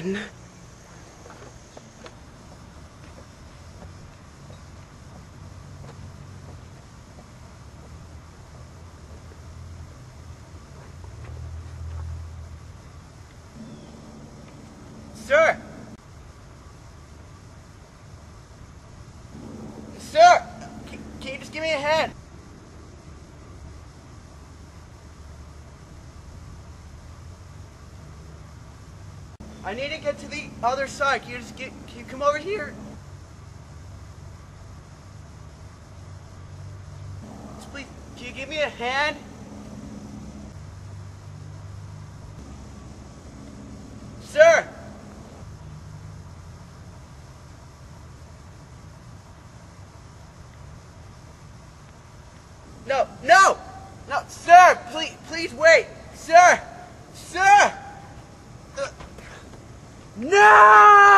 again. Sir! Sir! Can you just give me a hand? I need to get to the other side. Can you come over here? Just please, can you give me a hand? Sir! No, sir, please wait. Sir! No!